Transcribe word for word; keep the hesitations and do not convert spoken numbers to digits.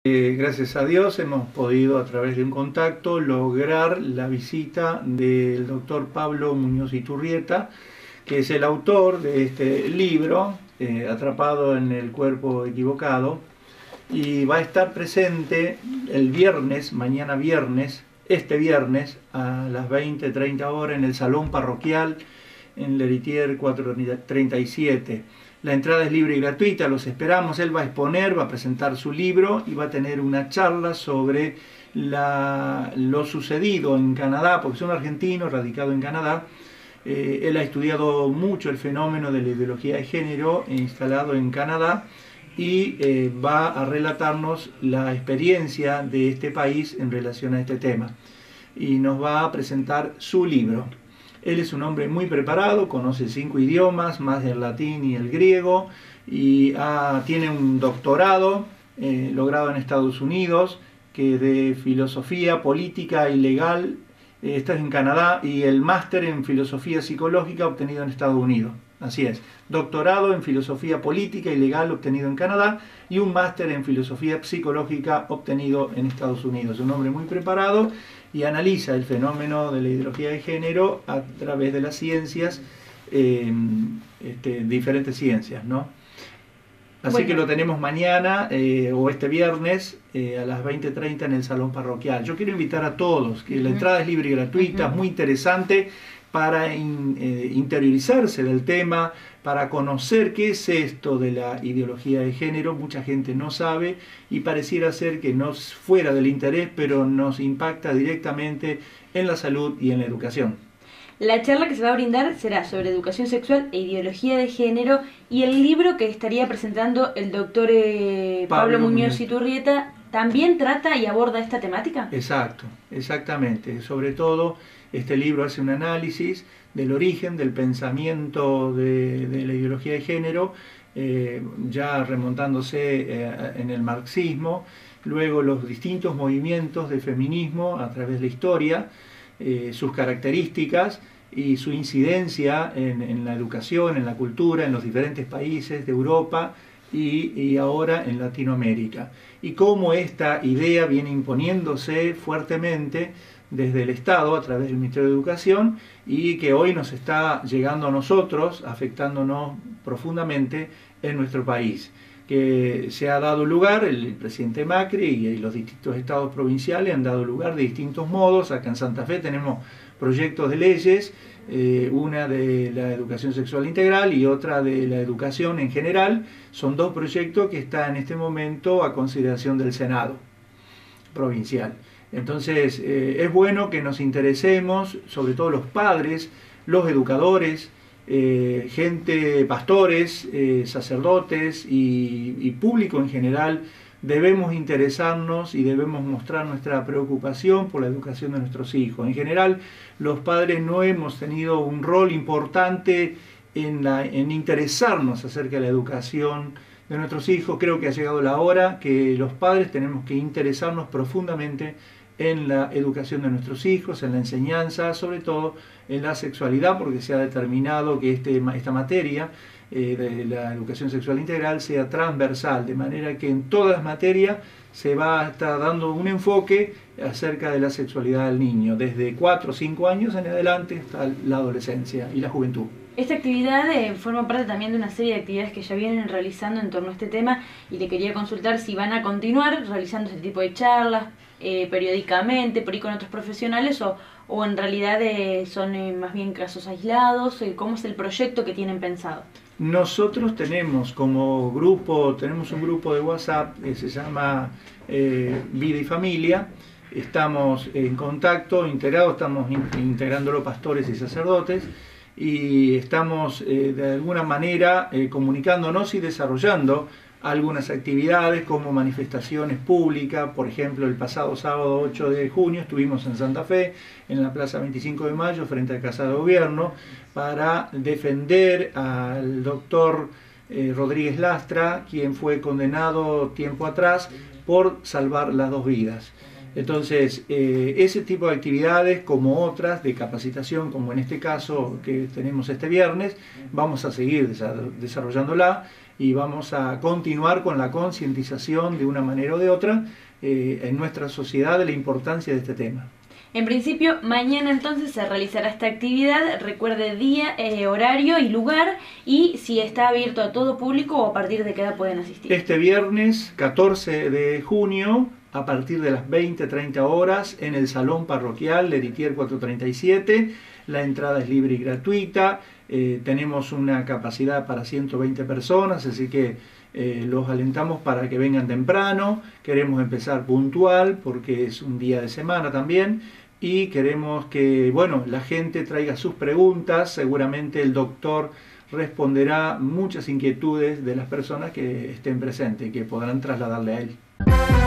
Eh, gracias a Dios hemos podido a través de un contacto lograr la visita del doctor Pablo Muñoz Iturrieta, que es el autor de este libro, eh, Atrapado en el cuerpo equivocado, y va a estar presente el viernes, mañana viernes, este viernes a las veinte treinta horas en el Salón Parroquial en Leritier cuatrocientos treinta y siete. La entrada es libre y gratuita, los esperamos. Él va a exponer, va a presentar su libro y va a tener una charla sobre la, lo sucedido en Canadá, porque es un argentino radicado en Canadá. Eh, él ha estudiado mucho el fenómeno de la ideología de género instalado en Canadá y eh, va a relatarnos la experiencia de este país en relación a este tema. Y nos va a presentar su libro. Él es un hombre muy preparado, conoce cinco idiomas, más el latín y el griego, y ah, tiene un doctorado eh, logrado en Estados Unidos, que de filosofía política y legal, eh, está en Canadá, y el máster en filosofía psicológica obtenido en Estados Unidos. Así es, doctorado en filosofía política y legal obtenido en Canadá y un máster en filosofía psicológica obtenido en Estados Unidos. Un hombre muy preparado y analiza el fenómeno de la ideología de género a través de las ciencias, eh, este, diferentes ciencias, ¿no? Así bueno. que lo tenemos mañana eh, o este viernes eh, a las veinte treinta en el Salón Parroquial. Yo quiero invitar a todos, que uh-huh. la entrada es libre y gratuita, uh-huh. es muy interesante para in, eh, interiorizarse del tema, para conocer qué es esto de la ideología de género. Mucha gente no sabe y pareciera ser que nos fuera del interés, pero nos impacta directamente en la salud y en la educación. La charla que se va a brindar será sobre educación sexual e ideología de género, y el libro que estaría presentando el doctor eh, Pablo, Pablo Muñoz Iturrieta también trata y aborda esta temática. Exacto, exactamente. Sobre todo, este libro hace un análisis del origen del pensamiento de, de la ideología de género, eh, ya remontándose eh, en el marxismo, luego los distintos movimientos de feminismo a través de la historia, eh, sus características y su incidencia en, en la educación, en la cultura, en los diferentes países de Europa y, y ahora en Latinoamérica. Y cómo esta idea viene imponiéndose fuertemente desde el Estado a través del Ministerio de Educación y que hoy nos está llegando a nosotros, afectándonos profundamente en nuestro país. Que se ha dado lugar, el presidente Macri y los distintos estados provinciales han dado lugar de distintos modos. Acá en Santa Fe tenemos proyectos de leyes, eh, una de la educación sexual integral y otra de la educación en general. Son dos proyectos que están en este momento a consideración del Senado provincial. Entonces eh, es bueno que nos interesemos, sobre todo los padres, los educadores, eh, gente, pastores, eh, sacerdotes y, y público en general. Debemos interesarnos y debemos mostrar nuestra preocupación por la educación de nuestros hijos. En general, los padres no hemos tenido un rol importante en, la, en interesarnos acerca de la educación de nuestros hijos. Creo que ha llegado la hora que los padres tenemos que interesarnos profundamente en la educación de nuestros hijos, en la enseñanza, sobre todo en la sexualidad, porque se ha determinado que este, esta materia eh, de la educación sexual integral sea transversal, de manera que en todas las materias se va a estar dando un enfoque acerca de la sexualidad del niño, desde cuatro o cinco años en adelante hasta la adolescencia y la juventud. Esta actividad eh, forma parte también de una serie de actividades que ya vienen realizando en torno a este tema, y te quería consultar si van a continuar realizando este tipo de charlas eh, periódicamente, por ahí con otros profesionales, o, o en realidad eh, son eh, más bien casos aislados. Eh, ¿Cómo es el proyecto que tienen pensado? Nosotros tenemos como grupo, tenemos un grupo de WhatsApp que se llama eh, Vida y Familia. Estamos en contacto, integrados, estamos in, integrándolo pastores y sacerdotes, y estamos eh, de alguna manera eh, comunicándonos y desarrollando algunas actividades como manifestaciones públicas. Por ejemplo, el pasado sábado ocho de junio estuvimos en Santa Fe, en la Plaza veinticinco de mayo, frente a la Casa de Gobierno, para defender al doctor eh, Rodríguez Lastra, quien fue condenado tiempo atrás por salvar las dos vidas. Entonces, eh, ese tipo de actividades, como otras de capacitación, como en este caso que tenemos este viernes, vamos a seguir desarrollándola. y vamos a continuar con la concientización de una manera o de otra eh, en nuestra sociedad de la importancia de este tema. En principio, mañana entonces se realizará esta actividad. Recuerde día, eh, horario y lugar, y si está abierto a todo público o a partir de qué edad pueden asistir. Este viernes catorce de junio, a partir de las veinte treinta horas, en el Salón Parroquial de Litier cuatrocientos treinta y siete. La entrada es libre y gratuita. Eh, tenemos una capacidad para ciento veinte personas, así que eh, los alentamos para que vengan temprano. Queremos empezar puntual porque es un día de semana también, y queremos que, bueno, la gente traiga sus preguntas. Seguramente el doctor responderá muchas inquietudes de las personas que estén presentes y que podrán trasladarle a él.